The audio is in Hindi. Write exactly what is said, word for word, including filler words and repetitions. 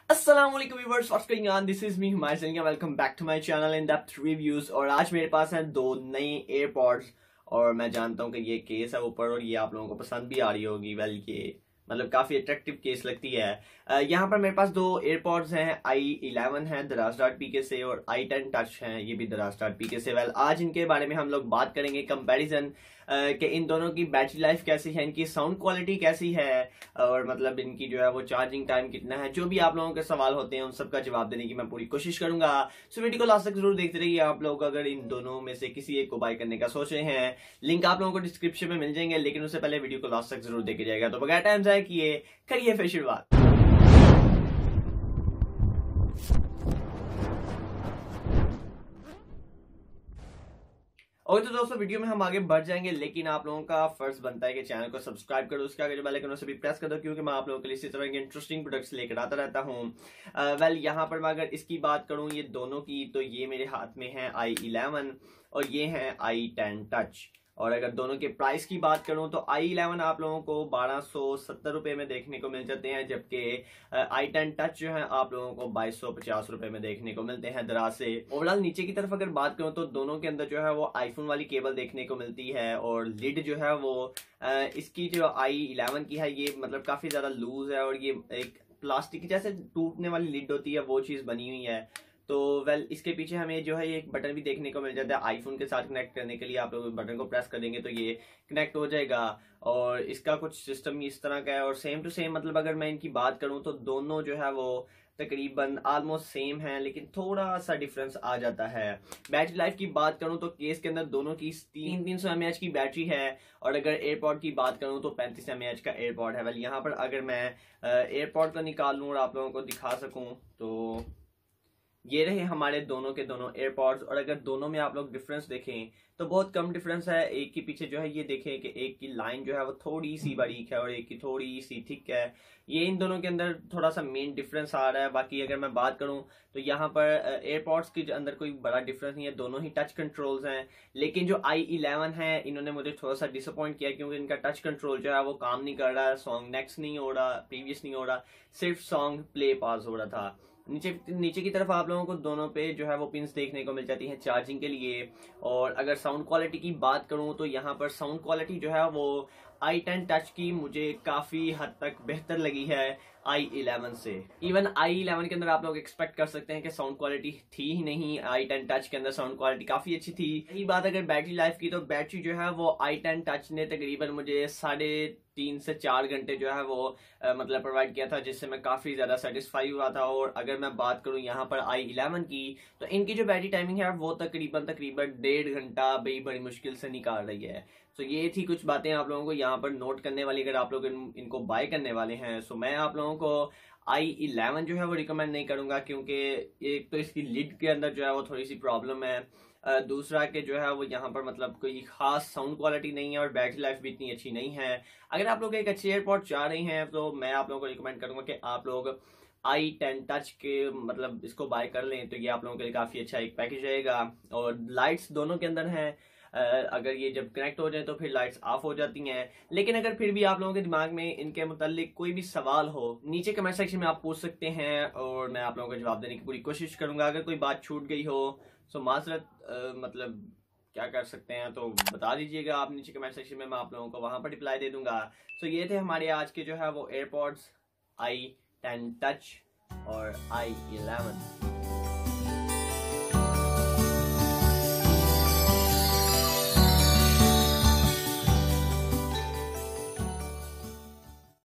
अस्सलाम वालेकुम viewers, what's going on, this is me Humayun Saini, welcome back to my channel in depth reviews. और आज मेरे पास हैं दो नई एयरपॉड्स और मैं जानता हूं कि ये केस है ऊपर और ये आप लोगों को पसंद भी आ रही होगी। वेल ये मतलब काफी अट्रैक्टिव केस लगती है। uh, यहाँ पर मेरे पास दो एयरपॉड्स हैं, आई इलेवन है दराज डॉट पी के से और आई टेन टच है, ये भी दराज डॉट पी के से। वेल आज इनके बारे में हम लोग बात करेंगे, कंपैरिजन कि इन दोनों की बैटरी लाइफ कैसी है, इनकी साउंड क्वालिटी कैसी है और मतलब इनकी जो है वो चार्जिंग टाइम कितना है। जो भी आप लोगों के सवाल होते हैं उन सबका जवाब देने की मैं पूरी कोशिश करूंगा। सो वीडियो को लास्ट तक जरूर देखते रहिए। आप लोग अगर इन दोनों में से किसी एक को बाय करने का सोच रहे हैं, लिंक आप लोगों को डिस्क्रिप्शन में मिल जाएंगे, लेकिन उससे पहले वीडियो को लास्ट तक जरूर देखे जाएगा। तो बगैर टाइम जाए किए करिए फिर शुरुआत। और तो दोस्तों वीडियो में हम आगे बढ़ जाएंगे, लेकिन आप लोगों का फर्ज बनता है कि चैनल को सब्सक्राइब करो, उसके आगे जो बेल आइकन उसे भी प्रेस कर दो, क्योंकि मैं आप लोगों के लिए इसी तरह के इंटरेस्टिंग प्रोडक्ट्स लेकर आता रहता हूं। वेल यहाँ पर मैं अगर इसकी बात करूं ये दोनों की, तो ये मेरे हाथ में है आई इलेवन और ये है आई टेन टच। और अगर दोनों के प्राइस की बात करूं तो आई इलेवन आप लोगों को बारह सौ सत्तर रुपए में देखने को मिल जाते हैं, जबकि आई टेन टच जो है आप लोगों को बाईस सौ पचास रुपए में देखने को मिलते हैं दराज से। ओवरऑल नीचे की तरफ अगर बात करूं तो दोनों के अंदर जो है वो आईफोन वाली केबल देखने को मिलती है और लिड जो है वो इसकी जो आई इलेवन की है ये मतलब काफी ज्यादा लूज है और ये एक प्लास्टिक जैसे टूटने वाली लिड होती है वो चीज बनी हुई है। तो वेल इसके पीछे हमें जो है ये एक बटन भी देखने को मिल जाता है आईफोन के साथ कनेक्ट करने के लिए। आप लोग बटन को प्रेस कर देंगे तो ये कनेक्ट हो जाएगा और इसका कुछ सिस्टम इस तरह का है। और सेम टू सेम मतलब अगर मैं इनकी बात करूं तो दोनों जो है वो तकरीबन ऑलमोस्ट सेम है, लेकिन थोड़ा सा डिफरेंस आ जाता है। बैटरी लाइफ की बात करूं तो केस के अंदर दोनों की तीन तीन सौ एम एच की बैटरी है और अगर एयरपॉड की बात करूं तो पैंतीस एम एच का एयरपॉड है। वेल यहाँ पर अगर मैं एयरपॉड को निकाल लूँ और आप लोगों को दिखा सकूं तो ये रहे हमारे दोनों के दोनों एयरपॉड्स। और अगर दोनों में आप लोग डिफरेंस देखें तो बहुत कम डिफरेंस है। एक के पीछे जो है ये देखें कि एक की लाइन जो है वो थोड़ी सी बारीक है और एक की थोड़ी सी थिक है। ये इन दोनों के अंदर थोड़ा सा मेन डिफरेंस आ रहा है। बाकी अगर मैं बात करूं तो यहाँ पर एयरपॉड्स के अंदर कोई बड़ा डिफरेंस नहीं है, दोनों ही टच कंट्रोल्स हैं। लेकिन जो आई इलेवन है इन्होंने मुझे थोड़ा सा डिसअपॉइंट किया, क्योंकि इनका टच कंट्रोल जो है वो काम नहीं कर रहा है। सॉन्ग नेक्स्ट नहीं हो रहा, प्रीवियस नहीं हो रहा, सिर्फ सॉन्ग प्ले पास हो रहा था। नीचे नीचे की तरफ आप लोगों को दोनों पे जो है वो पिंस देखने को मिल जाती हैं चार्जिंग के लिए। और अगर साउंड क्वालिटी की बात करूं तो यहाँ पर साउंड क्वालिटी जो है वो आई टेन टच की मुझे काफी हद तक बेहतर लगी है आई इलेवन से। इवन आई इलेवन के अंदर आप लोग एक्सपेक्ट कर सकते हैं कि साउंड क्वालिटी थी ही नहीं, आई टेन टच के अंदर साउंड क्वालिटी काफी अच्छी थी। यही बात अगर बैटरी लाइफ की, तो बैटरी जो है वो आई टेन टच ने तकरीबन मुझे साढ़े तीन से चार घंटे जो है वो आ, मतलब प्रोवाइड किया था, जिससे मैं काफी ज्यादा सेटिस्फाई हुआ था। और अगर मैं बात करूं यहाँ पर आई इलेवन की, तो इनकी जो बैटरी टाइमिंग है वो तकरीबन तकरीबन डेढ़ घंटा बड़ी बड़ी मुश्किल से निकाल रही है। तो ये थी कुछ बातें आप लोगों को यहाँ पर नोट करने वाली अगर आप लोग इन, इनको बाय करने वाले हैं। सो मैं आप लोगों को आई इलेवन जो है वो रिकमेंड नहीं करूंगा, क्योंकि एक तो इसकी लिड के अंदर जो है वो थोड़ी सी प्रॉब्लम है, दूसरा के जो है वो यहाँ पर मतलब कोई खास साउंड क्वालिटी नहीं है और बैटरी लाइफ भी इतनी अच्छी नहीं है। अगर आप लोग एक अच्छे एयरपॉड चाह रहे हैं तो मैं आप लोगों को रिकमेंड करूंगा कि आप लोग आई टेन टच के मतलब इसको बाय कर लें, तो ये आप लोगों के लिए काफी अच्छा एक पैकेज रहेगा। और लाइट्स दोनों के अंदर हैं, अगर ये जब कनेक्ट हो जाए तो फिर लाइट्स ऑफ हो जाती हैं। लेकिन अगर फिर भी आप लोगों के दिमाग में इनके मुतालिक कोई भी सवाल हो, नीचे कमेंट सेक्शन में आप पूछ सकते हैं और मैं आप लोगों को जवाब देने की पूरी कोशिश करूंगा। अगर कोई बात छूट गई हो सो माजरत, मतलब क्या कर सकते हैं तो बता दीजिएगा आप नीचे कमेंट सेक्शन में, मैं आप लोगों को वहां पर रिप्लाई दे दूंगा। सो ये थे हमारे आज के जो है वो एयरपॉड्स आई टेन टच और आई इलेवन।